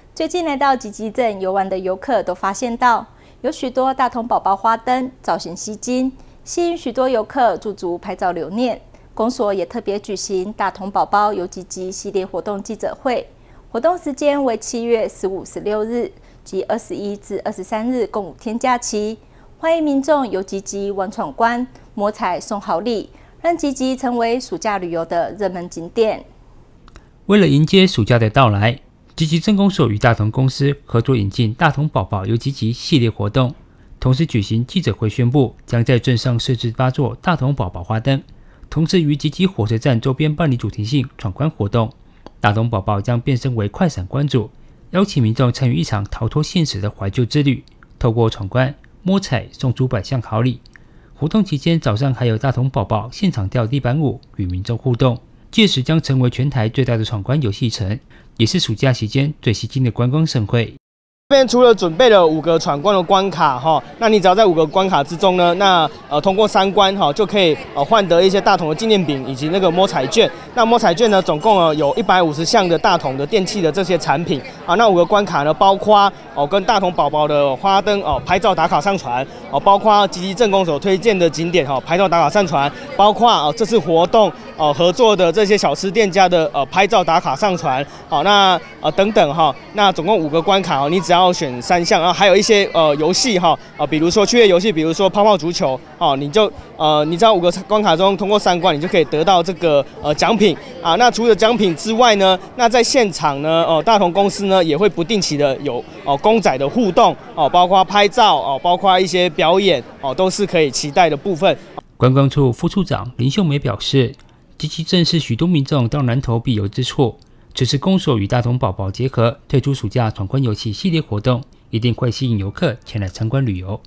最近来到集集镇游玩的游客都发现到，有许多大同宝宝花灯造型吸睛，吸引许多游客驻足拍照留念。公所也特别举行大同宝宝游集集系列活动记者会，活动时间为7月15、16日及21至23日共5天假期，欢迎民众游集集玩闯关、摸彩送好礼，让集集成为暑假旅游的热门景点。 为了迎接暑假的到来，集集镇公所与大同公司合作引进大同宝宝游集集系列活动，同时举行记者会宣布，将在镇上设置8座大同宝宝花灯，同时于集集火车站周边办理主题性闯关活动。大同宝宝将变身为快闪关主，邀请民众参与一场逃脱现实的怀旧之旅，透过闯关、摸彩送出100项好礼。活动期间早上还有大同宝宝现场跳地板舞与民众互动，届时将成为全台最大的闯关游戏城，也是暑假期间最吸睛的观光盛会。 这边除了准备了5个闯关的关卡哈，那你只要在5个关卡之中呢，那通过3关哈，就可以换得一些大同的纪念饼以及那个摸彩券。那摸彩券呢，总共有150项的大同的电器的这些产品啊。那5个关卡呢，包括跟大同宝宝的花灯拍照打卡上传包括集集镇公所推荐的景点拍照打卡上传，包括这次活动合作的这些小吃店家的拍照打卡上传那等等哈。那总共5个关卡你只要选3项，然后还有一些游戏比如说趣味游戏，比如说泡泡足球你只要5个关卡中通过3关，你就可以得到这个奖品啊。那除了奖品之外呢，那在现场呢大同公司呢也会不定期的有公仔的互动包括拍照包括一些表演都是可以期待的部分。 观光处副处长林秀梅表示，集集镇是许多民众到南投必游之处。此次公所与大同宝宝结合，推出暑假闯关游戏系列活动，一定会吸引游客前来参观旅游。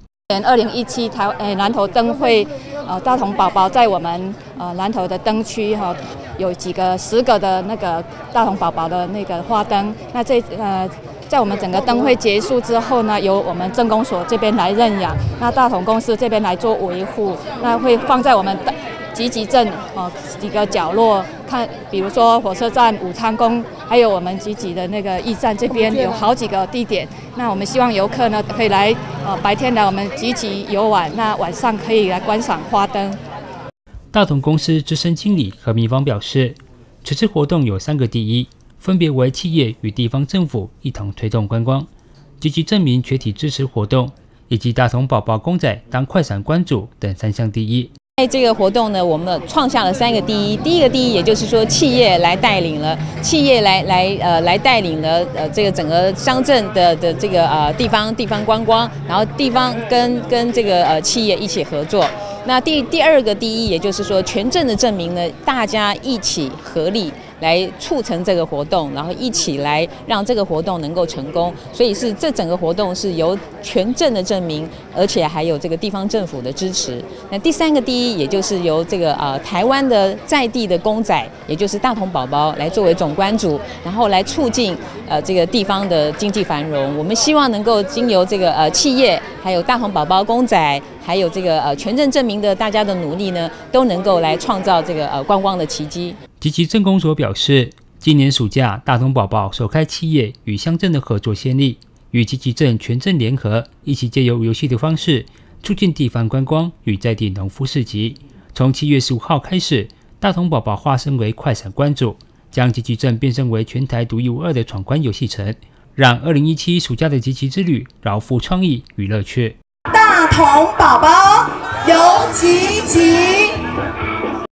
2017南投灯会，大同宝宝在我们南投的灯区有几个10个的那个大同宝宝的那个花灯。那在我们整个灯会结束之后呢，由我们镇公所这边来认养，那大同公司这边来做维护，那会放在我们集集镇几个角落看，比如说火车站、武昌宫，还有我们集集的那个驿站这边有好几个地点。那我们希望游客呢可以来白天来我们集集游玩，那晚上可以来观赏花灯。 大同公司资深经理何明芳表示，此次活动有3个第一，分别为企业与地方政府一同推动观光，积极证明全体支持活动，以及大同宝宝公仔当快闪关主等3项第一。 在这个活动呢，我们创下了3个第一。第一个第一，也就是说，企业来带领了，来带领了这个整个乡镇的这个地方观光，然后地方跟这个企业一起合作。那第2个第一，也就是说，全镇的证明呢，大家一起合力来促成这个活动，然后一起来让这个活动能够成功。所以这整个活动是由全镇的证明，而且还有这个地方政府的支持。那第3个第一，也就是由这个台湾的在地的公仔，也就是大同宝宝来作为总关主，然后来促进这个地方的经济繁荣。我们希望能够经由这个企业，还有大同宝宝公仔，还有这个全镇证明的大家的努力呢，都能够来创造这个观光的奇迹。 集集镇公所表示，今年暑假大同宝宝首开企业与乡镇的合作先例，与集集镇全镇联合，一起借由游戏的方式促进地方观光与在地农夫市集。从7月15号开始，大同宝宝化身为快闪关主，将集集镇变身为全台独一无二的闯关游戏城，让2017暑假的集集之旅饶富创意与乐趣。 大同宝宝游